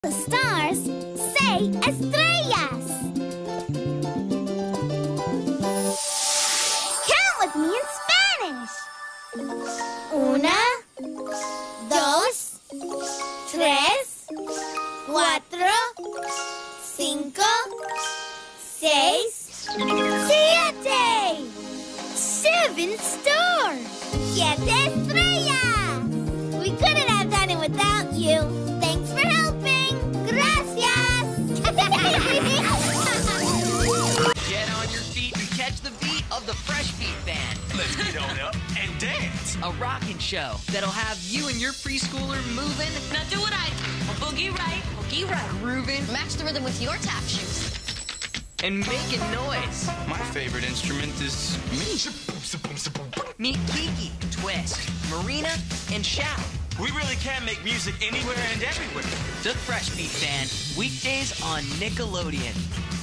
The stars say estrellas. Count with me in Spanish. Una, dos, tres, cuatro, cinco, seis, siete. 7 stars. Siete estrellas. We couldn't have done it without you. Thanks for helping. Gracias. Get on your feet and catch the beat of the Fresh Beat Band. Let's get on up and dance. A rockin' show that'll have you and your preschooler moving. Now do what I do. A boogie right, Grooving. match the rhythm with your tap shoes. And making noise. My favorite instrument is me. Meet Kiki, Twist, Marina, and Shout. We really can make music anywhere and everywhere. The Fresh Beat Band, weekdays on Nickelodeon.